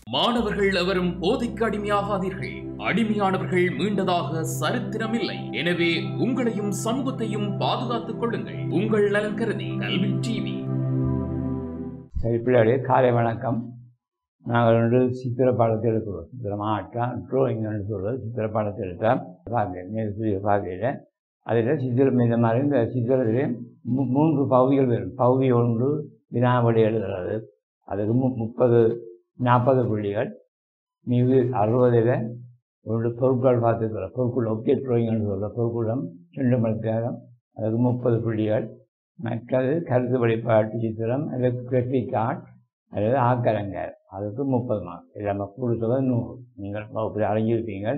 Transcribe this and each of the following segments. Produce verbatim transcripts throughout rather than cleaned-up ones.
மாணவர்கள் எவரும் போதைக்கு அடிமையாகாதீர்கள். அடிமையானவர்கள் மீண்டதாக சரித்திரமில்லை. எனவே உங்களையும் சமூகத்தையும் பாதுகாத்துக் கொள்ளுங்கள். உங்கள் நலன் கருதி கல்வி டிவி. பிள்ளைகளே, காலை வணக்கம். நாங்கள் வந்து சித்திர பாடத்தை எடுக்கிறோம். சித்திரமாகட்டான் ட்ரோயிங் சொல்வது சித்திர பாடத்தை எடுத்தால் பார்க்கிறேன் நேற்று பார்க்கிறேன். அதில் சித்திரம் இந்த மாதிரி இந்த சித்திரத்திலே மூ மூன்று பகுதிகள் வரும். பகுதி ஒன்று வினாவளி எழுதுறது, அதுக்கு மு முப்பது நாற்பது புள்ளிகள். மீது அறுபதில் ஒன்று பொருட்கள் பார்த்துக்கிறோம். பொருட்கள் ஒப்ஜெக்ட் ட்ரோயிங்னு சொல்கிற பொருட்களும் ரெண்டு மணி நேரம், அதுக்கு முப்பது புள்ளிகள். மற்றது கருத்து வெளிப்பாட்டு சித்திரம், அது கிராஃபிக் ஆர்ட், அல்லது ஆக்கலங்கார், அதுக்கு முப்பது மார்க். இதில் நம்ம கொடுத்தது நூறு. நீங்கள் வகுப்பில் அறிஞ்சிருப்பீங்கள்,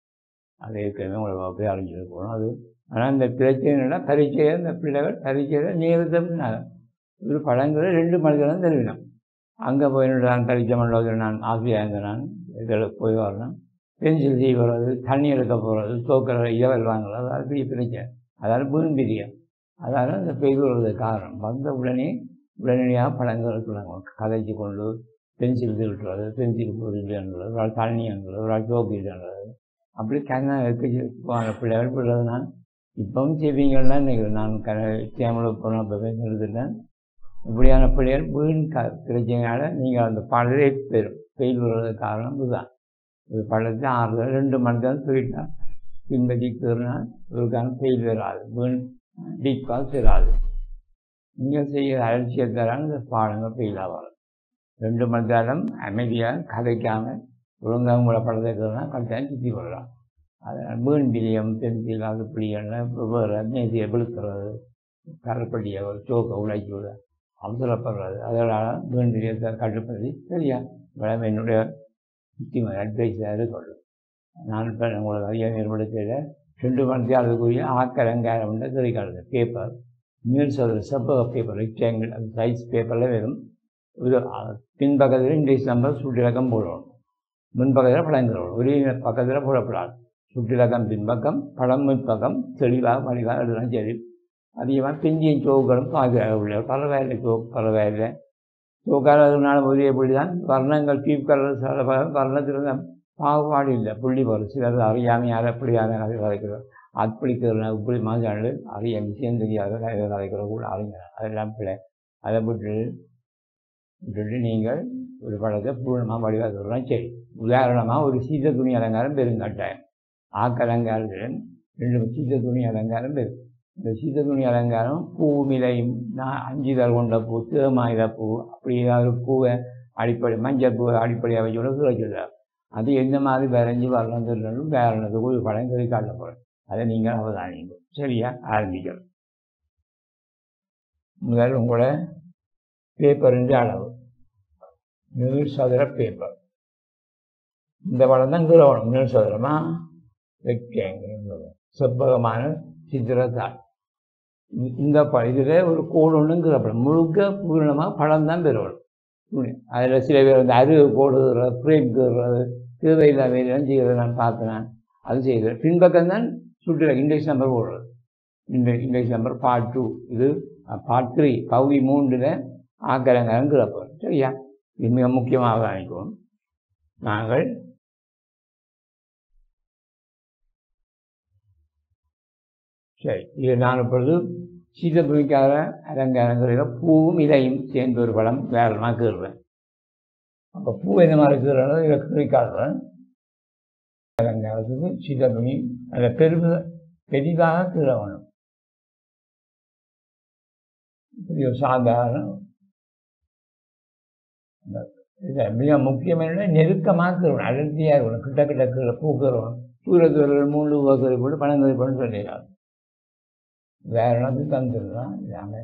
அது ஏற்கனவே உங்களை வகுப்பில் அறிஞ்சிருக்கணும். அது ஆனால் இந்த பிரச்சனைனா பரீட்சையை இந்த பிள்ளைகள் பரீட்சையில் நேரத்தை ஒரு படங்களை ரெண்டு மணி நேரம் தெரிவினோம். அங்கே போய் நான் பரீட்சை மண்டபத்தில் நான் ஆசிரியாக நான் இதில் போய் வரணும். பென்சில் செய்ய போகிறது, தண்ணி எடுக்க போகிறது, தோக்கிற இயவல் வாங்குறது, அது பெரிய பிரச்சனை. அதாவது வீண் பிரியம். அதால் இந்த பெய்து வருவதற்கு காரணம். வந்த உடனே உடனடியாக படங்களுக்கு கதைச்சு கொண்டு பென்சில் திருட்டுறது, பென்சில் பொருள்ன்றது, ஒரு ஆள் தண்ணி என்றது, ஒரு ஆள் தோக்கிடுன்றது, அப்படி கண்ணா இருக்க பிள்ளைகள் பிள்ளைகள் நான் இப்பவும் செய்வீங்கன்னா நினைக்கிறேன். நான் க கேமரா போன இப்போ எடுத்துட்டேன். இப்படியான பிள்ளைகள் வீண் க பிரச்சனையால் நீங்கள் அந்த படத்தை பெறும் பெய்து வருவதற்கு காரணம் இதுதான். இது படத்தை ஆறு ரெண்டு மணி தான் போயிட்டால் பின்பற்றி திருநாள் இதுக்கான பெய்து வராது, வீண் டீப்பாக சேராது. நீங்கள் செய்கிற அலட்சியத்தால் இந்த பாடங்கள் பெய்தாக வரும். ரெண்டு மணி நேரம் அமைதியாக கதைக்காமல் ஒழுங்காக உங்களை படத்தை இருக்கிறதுனா கட்டாயம் சுற்றி கொள்ளலாம். அதனால் வீண் பிரியம், பென்சில், அது பிடிக்கலாம், வேறு மேசியை விழுக்கிறது, கரப்படியை சோக்கை உழைச்சி விட அவசரப்படுறது, அதனால் வீண் பிரியத்தை கட்டுப்படுத்தி சரியா மேடம் என்னுடைய முக்கியமான அட்வைஸாக இருக்கணும். நான் இப்போ உங்களுக்கு அதிகம் ஏற்படுத்தியில் ரெண்டு மணி அதுக்குரிய ஆக்கலங்காரம் உண்டு தெரிவிக்கிறது. பேப்பர் மீல் சொல்கிற செப்பக பேப்பர் ரெக்டாங்கிள் அது சைஸ் பேப்பரில் வெறும் ஒரு பின்பக்கத்தில் இங்கிலீஷ் நம்பர் சுட்டிலக்கம் போடணும், முன்பக்கத்தில் படங்கிறோம். ஒரே பக்கத்தில் போடப்படாது. சுட்டிலக்கம் பின்பக்கம், படம் முன்பக்கம், தெளிவாக மலிவாக எழுதலாம். சரி, அதிகமாக பிஞ்சிய சோக்களும் பார்க்கிறார்கள் உள்ள பரவாயில்லை. சோக் பரவாயில்லை. சோக்காரதுனால ஒரே புள்ளி தான். வர்ணங்கள் டீப் கலர் சில வர்ணத்தில் தான் பாகுபாடு இல்லை, புள்ளி வரும். சிலர் அறியாமையால் அப்படியான கதை கதைக்கிறோம், அப்படிக்கிறன இப்படி மாதிரி அறிய விஷயம் தெரியாத கதை கதைக்கிற கூட அறிஞர். அதெல்லாம் பிள்ளை அதை விட்டு விட்டுட்டு நீங்கள் ஒரு படத்தை பூர்ணமாக வடிவாக சொல்கிறோம். சரி, உதாரணமாக ஒரு சீத துணி அலங்காரம் பெருங்கட்டாயம். ஆக்கலங்காரத்தில் ரெண்டு சீத துணி அலங்காரம் பெரும். இந்த சீத துணி அலங்காரம் பூமிலையும் நான் அஞ்சுதல் கொண்ட பூ, தேமாயில பூ, அப்படி ஏதாவது பூவை அடிப்படை மஞ்சள் பூவை அடிப்படையாக வச்சு கூட வச்சுருக்கார். அது எந்த மாதிரி வரைஞ்சி வரணும் தெரியும். வேறனதுக்கு ஒரு படம் சொல்லி காட்டப்படும். அதை நீங்கள் அவதானிங்க. சரியா, ஆரம்பிக்கலாம். முதல் உங்களோட பேப்பரின் அளவு நூறு சதுர பேப்பர். இந்த படம் தான் கிரவணம். நூறு சதுரமாக வைக்க செவ்வகமான சித்திரத்தாள். இந்த ப இதில் ஒரு கோடு ஒன்றுங்கிற படம் முழுக்க பூரணமாக படம் தான் பெறணும். அதில் சில பேர் வந்து அருகு போடுகிறது, ஃப்ரேம் கீறுறது, தேவையில்லா வேலையெல்லாம் செய்கிறது நான் பார்த்தேன். அது செய்கிறது. பின்பக்கம் தான் சுற்றில இண்டெக்ஸ் நம்பர் போடுறது. இந்த இண்டெக்ஸ் நம்பர் பார்ட் டூ, இது பார்ட் த்ரீ, பகுதி மூன்றில் ஆக்கலங்காரம் கிடப்போம். சரியா, இது மிக முக்கியமாக நினைக்கும். நாங்கள் சரி, இது நான் இப்பொழுது சீத துணிக்காக அலங்காரங்கிற பூவும் இலையும் சேர்ந்து ஒரு படம் வேறமாக கீறுவேன். அப்போ பூ என்ன மாதிரி கீறனோ இதை துணிக்காடுறேன். அலங்காரத்துக்கு சீத துணி அதை பெரு பெரிதாக கீற வேணும். இது சாதாரண இதை மிக முக்கியமான நெருக்கமாக கீறணும், அடர்த்தியாக இருக்கணும். கிட்ட கிட்ட கீழே பூ கீறணும். தூரத்தூரில் மூணு கீறி போட்டு பணம் கீறி போட்டு சொல்லிடலாம். வேற இடத்துக்கு தந்துடலாம். இதாங்க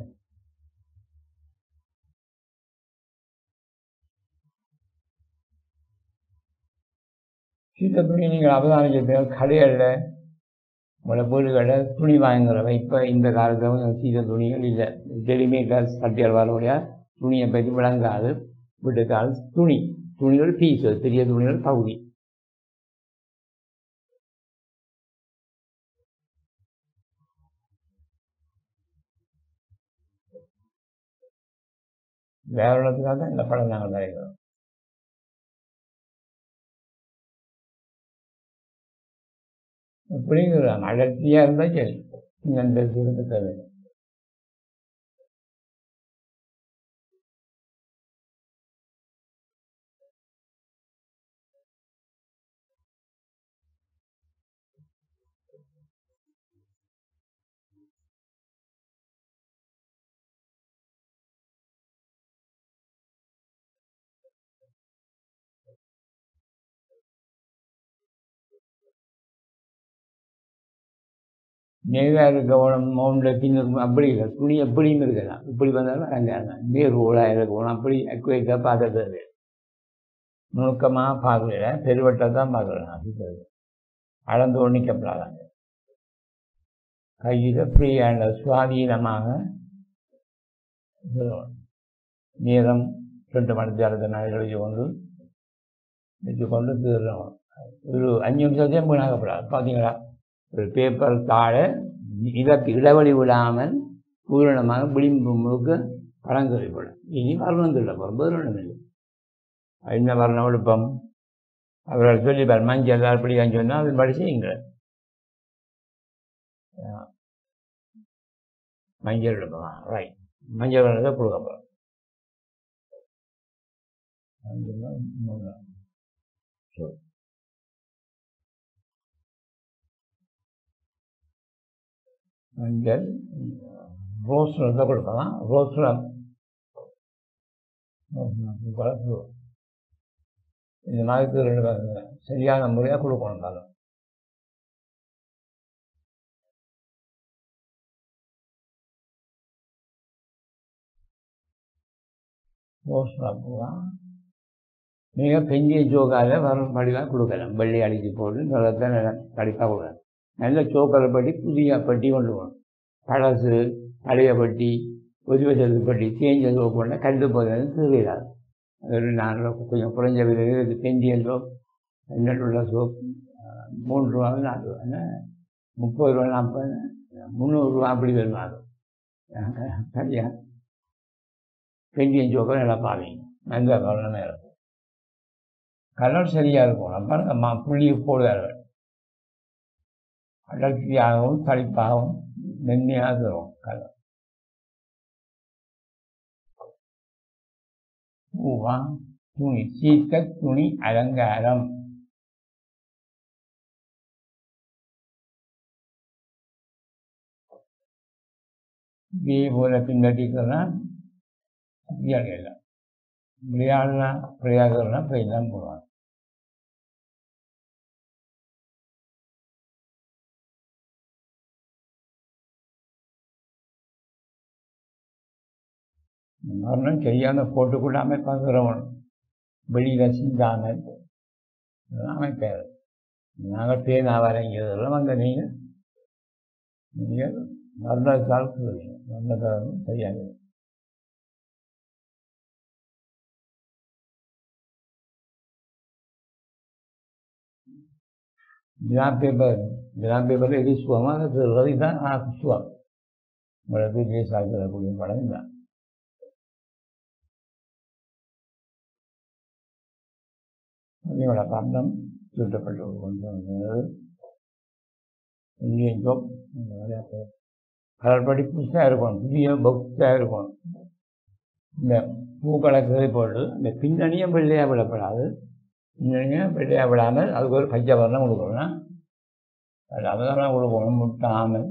சீத்த துணி நீங்கள் அவதானிக்க கடைகளில் உங்களை வீடுகளில் துணி வாங்குறவ இப்போ இந்த காலத்தில் சீத்த துணிகள் இல்லை. ரெடிமேட் சட்டியால் வரக்கூடிய துணியை பற்றி விளங்காது. வீட்டுக்கால் துணி துணிகள் பீஸ், பெரிய துணிகள் பகுதி. வேற இடத்துக்காக தான் இந்த படம் நாங்கள் வரைகிறோம். இப்படிங்கிறாங்க. அடர்த்தியாக இருந்தால் சரி, இந்த சுருக்க தேவை. நேராக இருக்கணும், மவுண்டில் பின்னுக்கு அப்படி இல்லை. துணி எப்படியும் இருக்கலாம். இப்படி வந்தாலும் அங்கே நேர் ஊழாக இருக்கணும். அப்படி அக்குவைக்காக பார்க்கறது நுணுக்கமாக பார்க்கல, பெருவட்டை தான் பார்க்கலாம். அது அளந்து ஒன்றிக்கப்படாதாங்க. கையில் ஃப்ரீயான சுவாதீனமாக நேரம் ரெண்டு மணி அடுத்த நாள் வச்சு கொண்டு வச்சு கொண்டு தீர்றோம். ஒரு அஞ்சு நிமிஷத்தையும் வீணாக்கப்படாது. பார்த்தீங்களா, ஒரு பேப்பர் தாழை இதற்கு இடைவெளி விடாமல் பூரணமாக விளிம்பு முழுக்க படம் கழிப்படும். இனி வர்ணம் இல்லை, வர்ணம் இல்லை. என்ன வர்ணம் விழுப்பம் அவர்கள் சொல்லிப்பார். மஞ்சள் அப்படி சொன்னால் அது படி செய்யுங்க. மஞ்சள் விழுப்பமா ரைட், மஞ்சள் வர்ணத்தை கொடுக்கப்படும். மஞ்சள் ரோஸ் நிறத்தை கொடுக்கலாம். ரோஸ் நிறம் இந்த மாதிரி ரெண்டு சரியான முறையாக கொடுக்கணும். ரோஸ் பூவா மிக பெரிய ஜோக்கால வரும் படிவாக கொடுக்கலாம். வெள்ளி அடித்து போட்டு நிலத்தை கடிப்பாக கொடுக்கலாம். நல்ல சோக்கரை பட்டி, புதிய பட்டி கொண்டு போகணும். பழசு பழைய பட்டி, ஒதி வச்சது பட்டி, தேஞ்ச சோப்பு கொண்ட கண்டு போகிறது திருவிழாது. ஒரு நாலு கொஞ்சம் குறைஞ்ச விலையில் பெண்டிய சோப், எண்ணெய் உள்ள சோப் மூன்று ரூபா நாலு ரூபா முப்பது ரூபா நாற்பது முந்நூறுரூவா அப்படி வருவாங்க. சரியா பெண்டியன் சோக்கை நல்லா பாவீங்க. நல்ல கவனமாக இருக்கும். கலர் சரியாக இருக்கும். அப்போ நம்ம புள்ளி போடுவார்கள். அடர்த்தியாகவும் தளிப்பாகவும் மென்மையாக இருக்கும் கலர். பூவா துணி, சீக்க துணி அலங்காரம். இதே போல பின்பற்றிக்கலாம். விளையாடலாம் விளையாடனா விளையாடுறதுனா போய் தான் போவாங்க. மரணம் சரியான போட்டுக்குள்ள அமைப்பாகிறவன் வெளியில் சிந்தாமல் அமைப்பார். நாங்கள் பேனா வரைங்கிறதெல்லாம் அங்கே நீங்கள் நீங்கள் மரணத்தால் சொல்லுவீங்க. மரணத்தால் சரியாக கிராம் பேப்பர் கிராம் பேப்பர் எது சுகமாக சொல்கிறது தான். ஆனால் சுகம் உங்களுக்கு பேசாக்கக்கூடிய படம் தான். அதோட பந்தம் சுட்டப்பட்டு கொண்டு வந்தது. இந்தியன் ஜோப் கலர்படி புதுசாக இருக்கணும். புதிய பக்ஸாக இருக்கணும். இந்த பூக்களை கீழே போட்டு இந்த பின்னணியும் வெள்ளையாக விடப்படாது. பின்னணியும் வெள்ளையாக விடாமல் அதுக்கு ஒரு பச்சை வர்ணம் கொடுக்கணும். அது அதெல்லாம் கொடுக்கணும். முட்டாமல்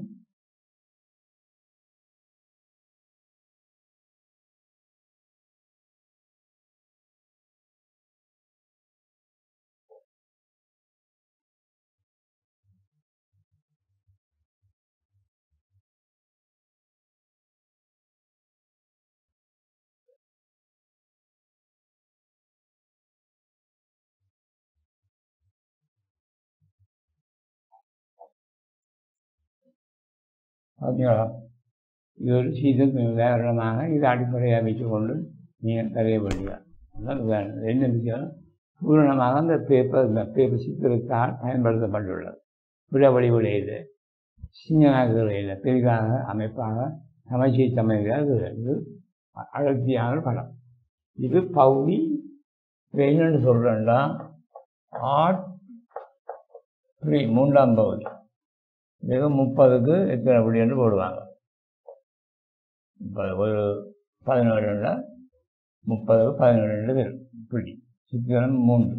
பார்த்தீங்களா, இது ஒரு சீதத்துக்கு உதாரணமாக இதை அடிப்படையாக வைத்துக்கொண்டு நீங்கள் கரைய வேண்டியது. அதான் உதாரணம். என்ன விஷயம், பூரணமாக அந்த பேப்பர் இந்த பேப்பர் சித்திரத்தால் பயன்படுத்தப்பட்டுள்ளது. விட வடிவுடையது, சிங்கனாக பெரிதாக அமைப்பாக அமைச்சி சமைக்கிறது. இது அடர்த்தியான படம். இது பகுதி என்னென்னு சொல்கிறேன்டா ஆர்ட் த்ரீ மூன்றாம் பகுதி. மிக முப்பதுக்கு எத்தனை பிடின்னு போடுவாங்க. முப்பது ஒரு பதினேழுல முப்பதுக்கு பதினேழு பேர் பிடி சித்திரம் மூன்று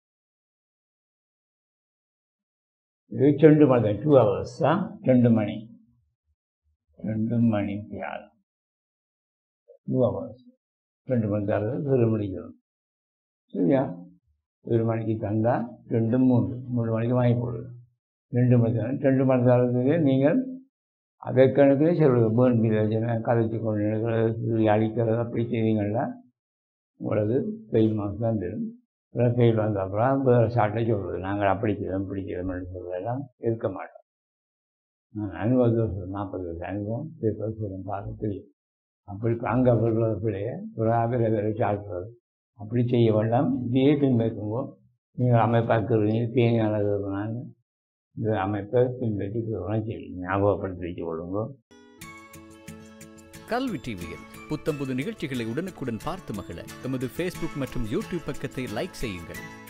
இது ரெண்டு மணி டூ ஹவர்ஸ் தான். ரெண்டு மணி ரெண்டு மணிக்கு ஆள் டூ ஹவர்ஸ் ரெண்டு மணி தரது ஒரு முடிக்கணும். சரியா? ஒரு மணிக்கு தந்தால் ரெண்டு மூன்று மூணு மணிக்கு வாங்கி போடுது. ரெண்டு மணி தரம் ரெண்டு மணி தரத்துக்கு நீங்கள் அதை கணக்குலேயே சொல்லுங்கள். பேர்ன் பிரச்சனை கதைச்சு கொண்டு அடிக்கிறது அப்படி செய்வீங்கன்னா உங்களுக்கு பெயில் மாதம் தான் தரும். அப்புறம் பெயில் வந்த அப்புறம் வேறு சாட்டை சொல்கிறது நாங்கள் அப்படி செய்வோம் இப்படி செய்வோம்னு சொல்கிறதெல்லாம் இருக்க மாட்டோம். நான் அனுபவம் வருஷம் நாற்பது வருஷம் அனுபவம் பேப்பர் சொல்லும் பார்க்க தெரியும். அப்படி அங்கே சொல்கிற பிள்ளைய ஒரு ஆபிரை வச்சு ஆடுறது அப்படி செய்ய வேண்டாம். இதே பின்பற்றும்போது நீங்கள் அமைப்பாக்குறீங்க தேங்காய் இந்த அமைப்பை பின்பற்றி சரி ஞாபகப்படுத்தி வச்சு கொள்ளுங்க. கல்வி டிவியில் புத்தம்புது நிகழ்ச்சிகளை உடனுக்குடன் பார்த்து மகிழ எமது ஃபேஸ்புக் மற்றும் யூடியூப் பக்கத்தை லைக் செய்யுங்கள்.